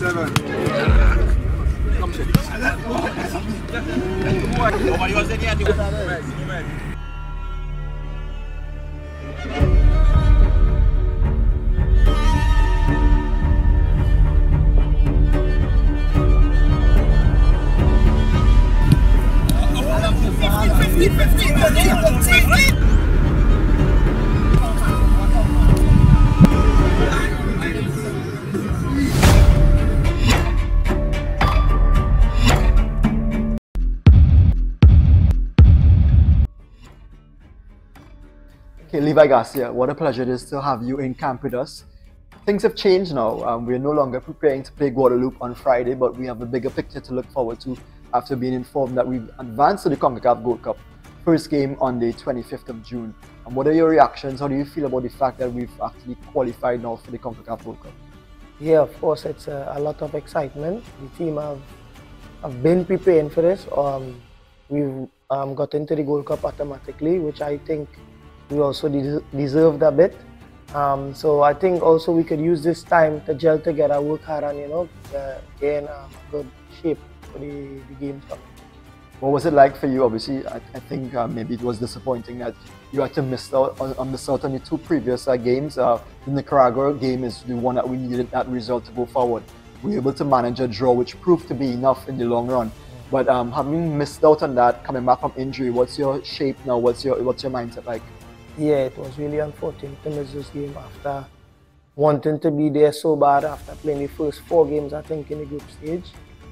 Okay, Levi Garcia, what a pleasure it is to have you in camp with us. Things have changed now. We're no longer preparing to play Guadeloupe on Friday, but we have a bigger picture to look forward to after being informed that we've advanced to the CONCACAF Gold Cup. First game on the 25th of June. And what are your reactions? How do you feel about the fact that we've actually qualified now for the CONCACAF Gold Cup? Yeah, of course, it's a lot of excitement. The team have been preparing for this. We've got into the Gold Cup automatically, which I think we also deserved a bit. So I think also we could use this time to gel together, work hard, and get in a good shape for the games coming. What was it like for you? Obviously, I think maybe it was disappointing that you had to miss out on the two previous games. The Nicaragua game is the one that we needed that result to go forward. We were able to manage a draw, which proved to be enough in the long run. But having missed out on that, coming back from injury, what's your shape now? What's your mindset like? Yeah, it was really unfortunate to miss this game after wanting to be there so bad after playing the first 4 games, I think, in the group stage.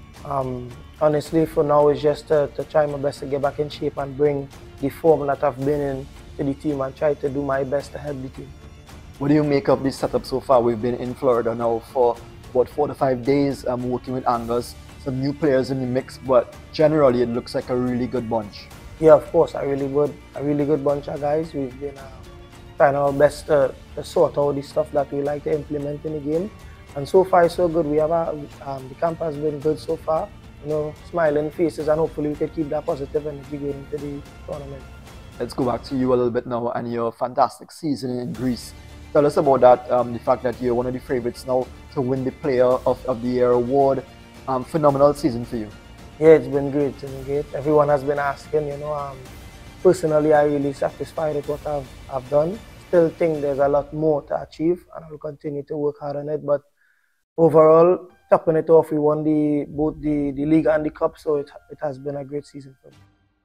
Honestly, for now, it's just to try my best to get back in shape and bring the form that I've been in to the team and try to do my best to help the team. What do you make of this setup so far? We've been in Florida now for about 4 to 5 days working with Angus. Some new players in the mix, but generally it looks like a really good bunch. Yeah, of course, a really good bunch of guys. We've been trying our best to sort out the stuff that we like to implement in the game. And so far, so good. We have the camp has been good so far. Smiling faces, and hopefully we can keep that positive energy going into the tournament. Let's go back to you a little bit now and your fantastic season in Greece. Tell us about that, the fact that you're one of the favorites now to win the Player of the Year award. Phenomenal season for you. Yeah, it's been great. Everyone has been asking, personally, I'm really satisfied with what I've done. Still think there's a lot more to achieve, and I'll continue to work hard on it. But overall, topping it off, we won both the league and the cup, so it has been a great season for me.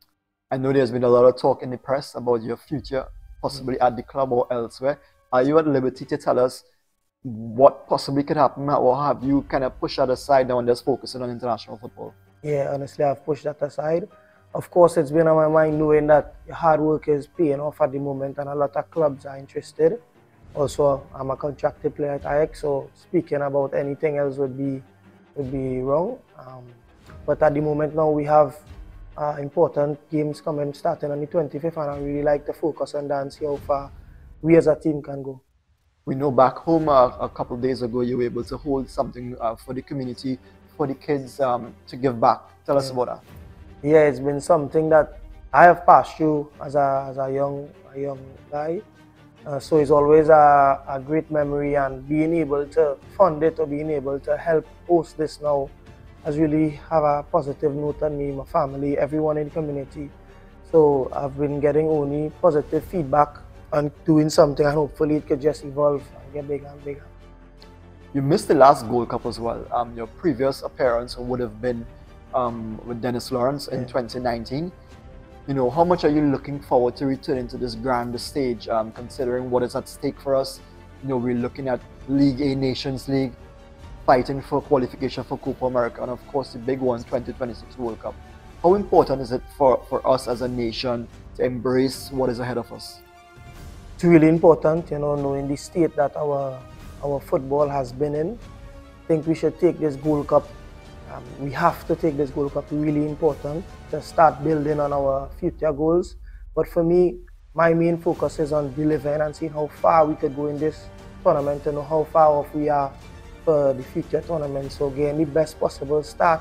I know there's been a lot of talk in the press about your future, possibly at the club or elsewhere. Are you at liberty to tell us what possibly could happen, or have you kind of pushed that aside now and just focusing on international football? Yeah, honestly, I've pushed that aside. Of course, it's been on my mind knowing that hard work is paying off at the moment and a lot of clubs are interested. Also, I'm a contracted player at Ajax, so speaking about anything else would be wrong. But at the moment now, we have important games starting on the 25th, and I really like to focus on that and see how far we as a team can go. We know back home a couple of days ago, you were able to hold something for the community, for the kids to give back. Tell us about that. Yeah, it's been something that I have passed through as a young guy. So it's always a great memory, and being able to fund it or being able to help host this now has really have a positive note on me, my family, everyone in the community. So I've been getting only positive feedback on doing something, and hopefully it could just evolve and get bigger and bigger. You missed the last Gold Cup as well. Your previous appearance would have been with Dennis Lawrence in 2019. How much are you looking forward to returning to this grand stage, considering what is at stake for us? We're looking at League A, Nations League, fighting for qualification for Copa America, and of course the big one, 2026 World Cup. How important is it for us as a nation to embrace what is ahead of us? It's really important, knowing the state that our football has been in. I think we should take this Gold Cup. We have to take this Gold Cup, really important to start building on our future goals. But for me, my main focus is on delivering and seeing how far we could go in this tournament and how far off we are for the future tournament. So getting the best possible start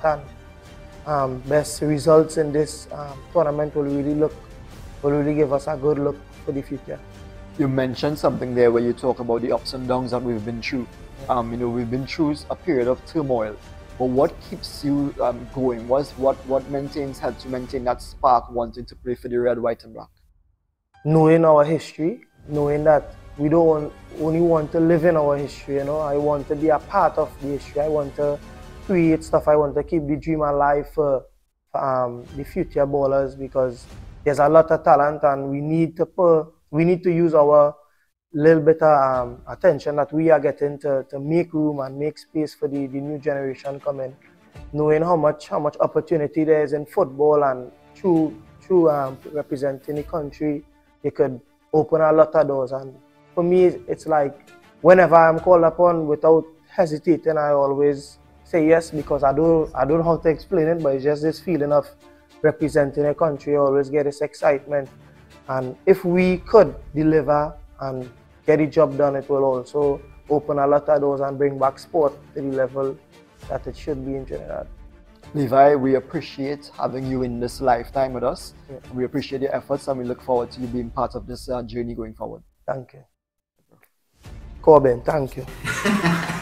and best results in this tournament will really give us a good look for the future. You mentioned something there where you talk about the ups and downs that we've been through. You know, we've been through a period of turmoil. But what keeps you going? What maintains, helps you maintain that spark wanting to play for the red, white, and black? Knowing our history, knowing that we don't only want to live in our history, you know. I want to be a part of the history. I want to create stuff. I want to keep the dream alive for the future ballers, because there's a lot of talent, and we need to use our little bit of attention that we are getting to make room and make space for the new generation coming. Knowing how much opportunity there is in football, and through representing the country, it could open a lot of doors. And for me, it's like whenever I'm called upon, without hesitating, I always say yes, because I don't know how to explain it, but it's just this feeling of representing a country. I always get this excitement, and if we could deliver and get the job done, it will also open a lot of doors and bring back sport to the level that it should be in Trinidad. Levi, we appreciate having you in this lifetime with us. Yeah. We appreciate your efforts, and we look forward to you being part of this journey going forward. Thank you. Corbin, thank you.